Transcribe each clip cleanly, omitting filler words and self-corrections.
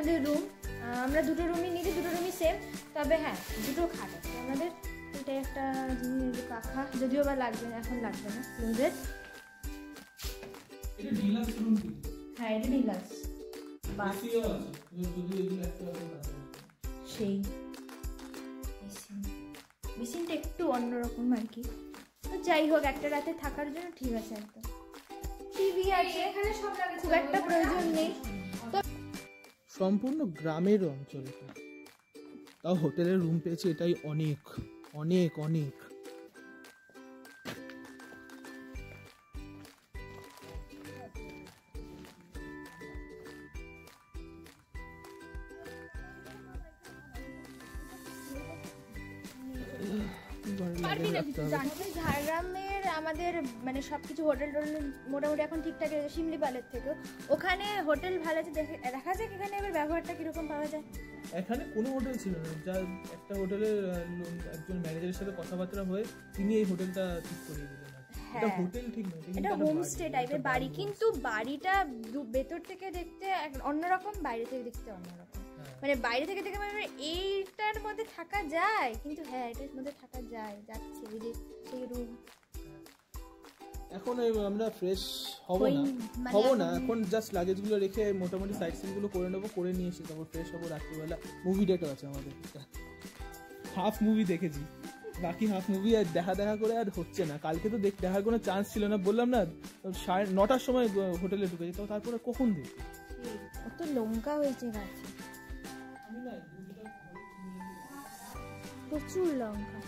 আমাদের রুম, আমরা দুটো রুমই নিয়েছি, দুটো রুমই সেম, তবে হ্যাঁ দুটো খাট আছে আমাদের। এটাই একটা জিনিস, পাখা, যদিও বা লাগবে না, এখন লাগবে না, ক্লোজেট। এটা ডিলাক্স রুম কি? হ্যাঁ এটা ডিলাক্স। বাসিও আছে যদি এগুলো একটা আছে সেই মেশিনটা একটু অন্যরকম আর কি। তো যাই হোক, একটা রাতে থাকার জন্য ঠিক আছে একদম। টিভি আছে এখানে, সব লাগে, খুব একটা প্রয়োজন নেই। তো সম্পূর্ণ গ্রামের অঞ্চল এটা, তাও হোটেলের রুম পেয়েছি, এটাই অনেক অনেক অনেক। ঝাড়গ্রামের আমাদের মানে সবকিছু হোটেল টোটেল মোটামুটি এখন ঠিকঠাক আছে, শিমলিপালের থেকেও। ওখানে হোটেল ভালো আছে, দেখা যাক এখানে এবার ব্যবহারটা কিরকম পাওয়া যায়। এখানে কোনো হোটেল ছিল না, যা একটা হোটেলের একজন ম্যানেজারের সাথে কথাবার্তা হয়ে তিনি এই হোটেলটা ঠিক করিয়ে দিলেন। এটা হোটেল ঠিক না, এটা হোমস্টে টাইপের বাড়ি, কিন্তু বাড়িটা ভেতর থেকে দেখতে অন্যরকম, বাইরে থেকে দেখতে অন্যরকম। মানে বাইরে থেকে দেখে মানে এইটার মধ্যে থাকা যায়, কিন্তু হ্যাঁ এটার মধ্যে থাকা যায়, যাচ্ছে এই যে সেই রুম। এখন আমরা ফ্রেশ হব না, এখন জাস্ট লাগেজগুলো রেখে মোটামুটি সাইট সিন গুলো করে নেবো, করে নিয়ে এসে তারপর ফ্রেশ হবো। রাত্রিবেলা মুভি ডেটও আছে আমাদের, হাফ মুভি দেখেছি, বাকি হাফ মুভি আর দেখা করে আর হচ্ছে না। কালকে তো দেখার কোনো চান্স ছিল না, বললাম না 9টার সময় হোটেলে ঢুকেছি, তো তারপরে কখন দেখি কত লঙ্কা হয়েছে গাছে, প্রচুর লঙ্কা।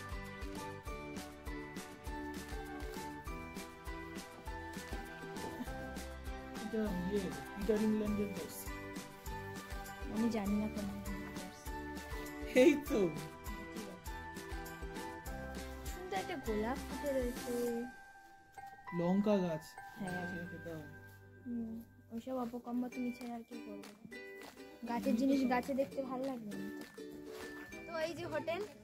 আমি জানি না কোন, এই তো সুন্দর একটা গোলাপ ফুটে রয়েছে, লঙ্কা গাছ। হ্যাঁ ওইসব অপকম্ম তুমি ছেড়ে আর কি করবো, গাছের জিনিস গাছে দেখতে ভালো লাগবে। তো এই যে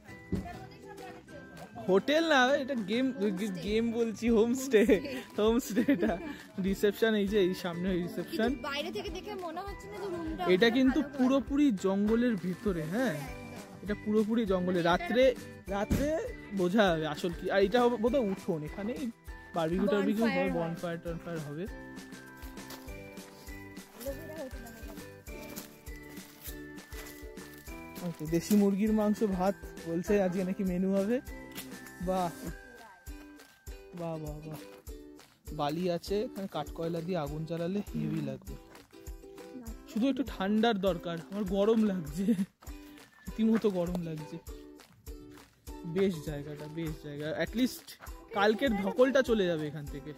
হোটেল না, এটা গেম বলছি, হোমস্টে এটা রিসেপশন, এই যে এই সামনে রিসেপশন। বাইরে থেকে দেখে মনে হচ্ছে না যে রুমটা, এটা কিন্তু পুরোপুরি জঙ্গলের ভিতরে, হ্যাঁ এটা পুরোপুরি জঙ্গলে। রাত্রে বোঝা যাবে আসল কি। আর এটা হবে বোধহয় উঠোন, এখানে বারবিকিউ টারবিকিউ হবে, বনফায়ার টনফায়ার হবে। দেশি মুরগির মাংস ভাত বলছে আজকে নাকি মেনু হবে। বাহ বাহ বাহ বাহ, বালি আছে এখানে, কাঠকয়লা দিয়ে আগুন জ্বালালে হেভি লাগবে। শুধু একটু ঠান্ডার দরকার, আমার গরম লাগছে, রীতিমতো গরম লাগছে। বেশ জায়গাটা, বেশ জায়গা, অ্যাটলিস্ট কালকের ধকলটা চলে যাবে এখান থেকে।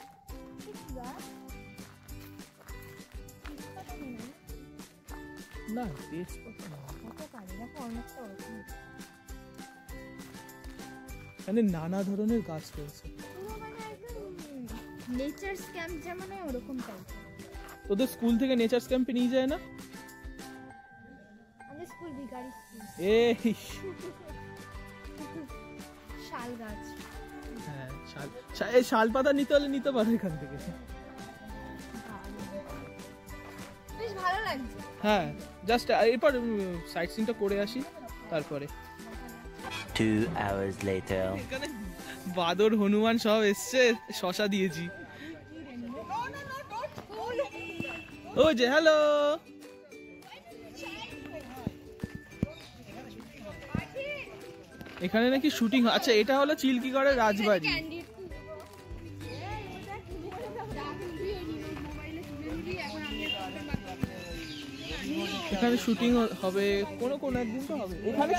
না এখানে নানা ধরনের গাছ রয়েছে, নেচারস ক্যাম্প যেমন ওরকম টাইপ। তোদের স্কুল থেকে নেচারস ক্যাম্পে নিয়ে যায় না? আমাদের স্কুল ভিখারি স্কুল। এই শাল গাছ, হ্যাঁ শাল পাতা নিতে হলে নিতে পারো এখান থেকে, বেশ ভালো লাগছে। হ্যাঁ জাস্ট এরপর সাইট সিনটা করে আসি তারপরে। 2 hours later এখানে বাদর হনুমান সব এসছে, শশা দিয়েছি। ও যে হ্যালো, এখানে নাকি শুটিং। আচ্ছা এটা হলো চিল্কিগড়ের রাজবাড়ি, এখানে শুটিং হবে কোন একদিন তো হবে এখানে।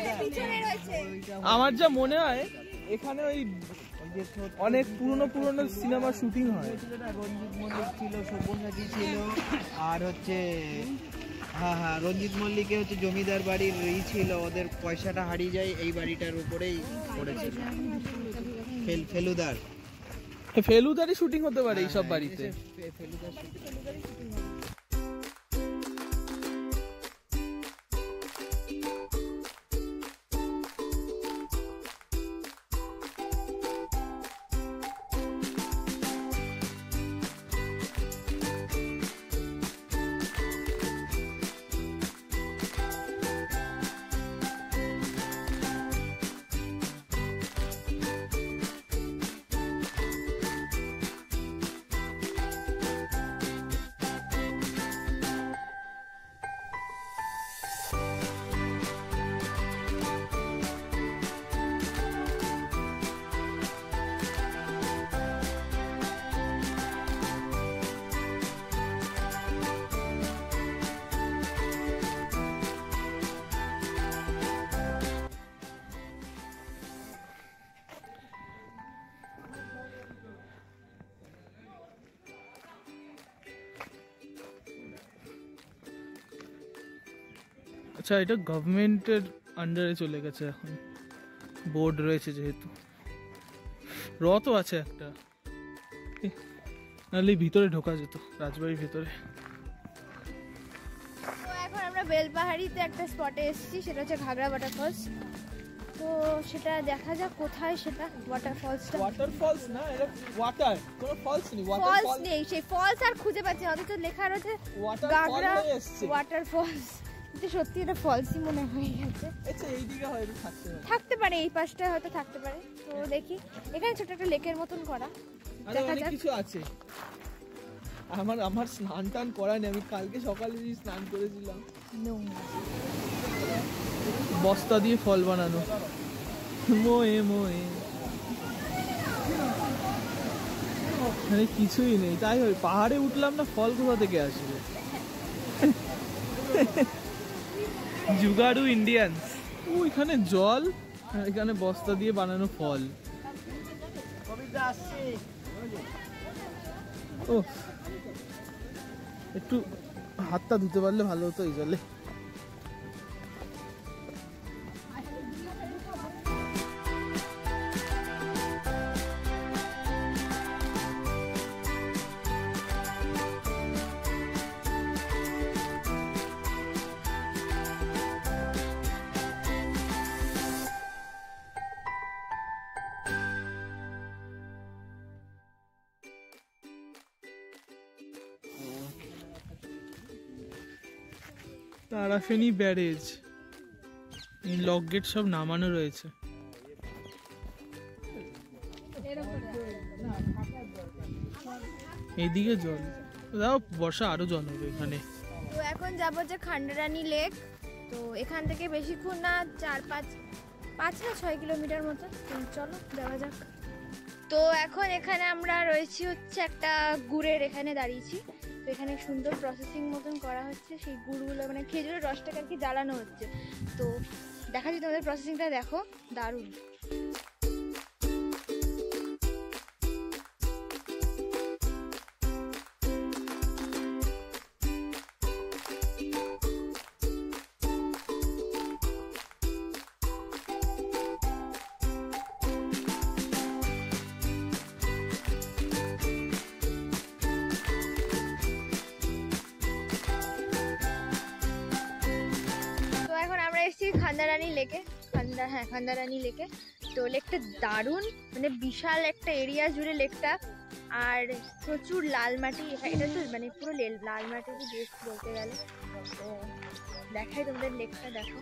আমার যা মনে হয় এখানে ওই অনেক পুরনো সিনেমার শুটিং হয়। রঞ্জিত মল্লিক ছিল, সব্যসাচী ছিল, আর হচ্ছে হ্যাঁ রঞ্জিত মল্লিকে হচ্ছে জমিদার বাড়ির ছিল, ওদের পয়সাটা হারিয়ে যায় এই বাড়িটার উপরেই পড়েছিল। ফেলুদারই শুটিং হতে পারে এইসব বাড়িতে। ফেলুদার আচ্ছা, এটা গভর্নমেন্টের আন্ডারে চলে গেছে এখন, বোর্ড রয়েছে যেহেতু। রথও আছে একটা, নাহলে ভিতরে ঢোকা যেত, রাজবাড়ির ভিতরে। তো এখন আমরা বেলপাহাড়িতে একটা স্পটে এসেছি, সেটা হচ্ছে ঘাগরা ওয়াটারফলস। তো সেটা দেখা যাক কোথায় সেটা ওয়াটারফলসটা। ওয়াটারফলস না, এটা ওয়াটার, কোনো ফলস নেই। ফলস নেই, সেই ফলস আর খুঁজে পাচ্ছি না, অথচ লেখা রয়েছে ঘাগরা ওয়াটারফলস। কিন্তু সত্যি এটা ফলসই মনে হয়ে গেছে। আচ্ছা, এই দিকে হয়তো থাকতে পারে, এই পাশটা হয়তো থাকতে পারে। তো দেখি, এখানে ছোট একটা লেকের মতন করা, দেখা যাক। কিছু আছে। আমার স্নান টান করা নেই, আমি কালকে সকালে স্নান করেছিলাম। বস্তা দিয়ে ফল বানানো, মোয়ে মোয়ে, মানে কিছুই নেই। তাই হয়, পাহাড়ে উঠলাম না, ফল কোথা থেকে আসবে? জুগাড়ু ইন্ডিয়ান্স। এখানে জল, এখানে বস্তা দিয়ে বানানো ফল। ও, একটু হাতটা ধুতে পারলে ভালো হতো এই জলে। তারাফেনী ব্যারেজ, এই লক গেট সব নামানো রয়েছে। এইদিকে জল, দাও বর্ষা আরো জল হবে এখানে। তো এখন যাবো যে খান্ডারানী লেক। তো এখান থেকে বেশিক্ষণ না, 5-6 কিলোমিটার মতো। চলো যাওয়া যাক। তো এখন এখানে আমরা রয়েছি হচ্ছে একটা গুড়ের, এখানে দাঁড়িয়েছি। তো এখানে সুন্দর প্রসেসিং মতন করা হচ্ছে, সেই গুড়গুলো মানে খেজুরের রসটাকে আর কি জ্বালানো হচ্ছে। তো দেখাচ্ছি তোমাদের প্রসেসিংটা, দেখো দারুণ। খান্ডারানী লেকে, খান্ডারানী লেকে। তো লেকটা দারুণ, মানে বিশাল একটা এরিয়া জুড়ে লেকটা, আর প্রচুর লাল মাটি। এটা তো মানে পুরো লাল মাটিরই দেশ বলতে গেলে। তো দেখাই তোমাদের লেকটা, দেখো।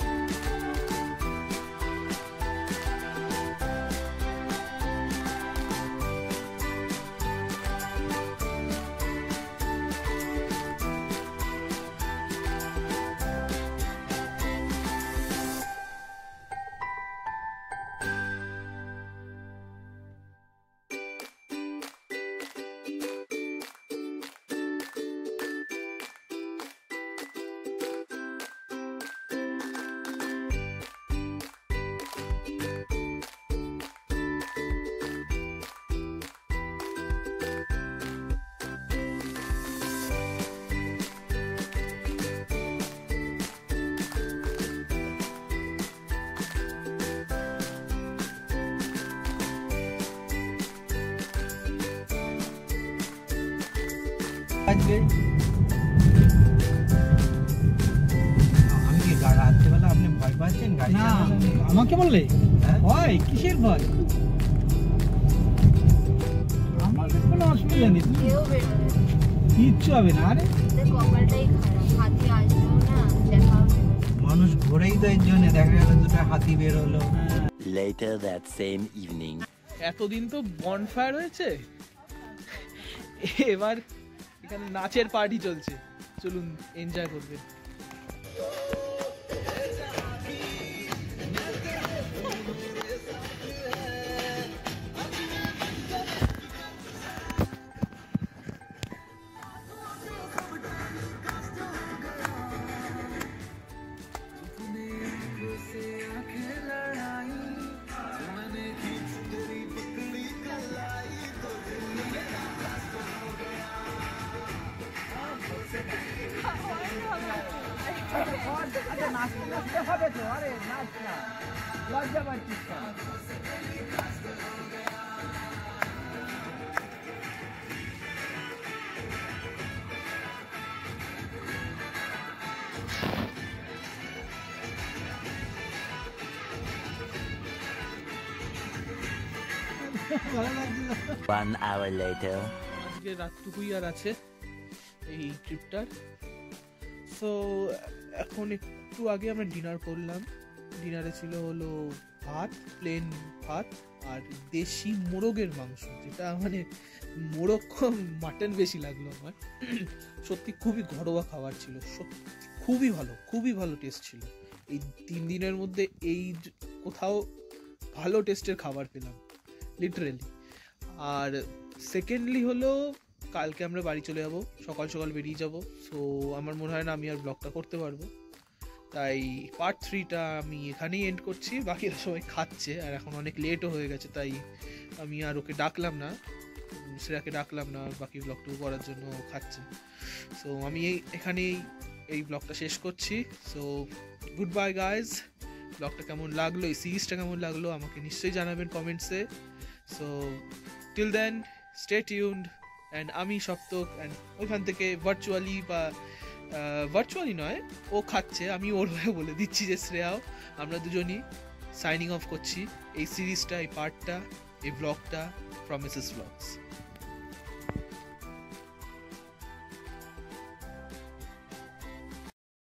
আমি কি রাত্রেবেলা আপনি ভয় পাচ্ছেন গাড়ি চালানো? আমাকে বললে ভয় কিসের ভয়? আমার কোনো অসুবিধা নেই, কিচ্ছু হবে না। আরে মানুষ ঘোরেই তো এর জন্য, দেখা গেল দুটো হাতি বের হলো। Later that same evening. এতদিন তো বনফায়ার হয়েছে, এবার এখানে নাচের পার্টি চলছে, চলুন এনজয় করবেন। আচ্ছা নাচতে নাচতে হবে তো, আরে নাচ না, লজ্জা পাচ্ছিস না। ভালো লাগছিল। 1 hour later. আজকে রাতটুকুই আর আছে এই ট্রিপটার। সো এখন একটু আগে আমরা ডিনার করলাম। ডিনারে ছিল হলো ভাত, প্লেন ভাত আর দেশি মোরগের মাংস, যেটা মানে মোরগ মাটন বেশি লাগলো আমার। সত্যি খুবই ঘরোয়া খাবার ছিল, সত্যি খুবই ভালো টেস্ট ছিল। এই 3 দিনের মধ্যে এই কোথাও ভালো টেস্টের খাবার পেলাম লিটারেলি। আর সেকেন্ডলি হলো কালকে আমরা বাড়ি চলে যাব, সকাল সকাল বেরিয়ে যাব। সো আমার মনে হয় না আমি আর ব্লগটা করতে পারবো, তাই পার্ট 3টা আমি এখানেই এন্ড করছি। বাকিরা সবাই খাচ্ছে আর এখন অনেক লেটও হয়ে গেছে, তাই আমি আর ওকে ডাকলাম না, শ্রেয়াকে ডাকলাম না বাকি ব্লগটুকু করার জন্য, খাচ্ছে। সো আমি এখানেই এই ব্লগটা শেষ করছি। So good bye guys. ব্লগটা কেমন লাগলো, এই সিরিজটা কেমন লাগলো আমাকে নিশ্চয়ই জানাবেন কমেন্টসে। So till then stay tuned. And আমি সপ্তক, অ্যান্ড ওইখান থেকে ভার্চুয়ালি নয়, ও খাচ্ছে, আমি ওর হয়ে বলে দিচ্ছি যে শ্রেয়াও, আমরা দুজনই সাইনিং অফ করছি এই সিরিজটা, এই পার্টটা, এই ব্লগটা, প্রমিসেস ব্লগস।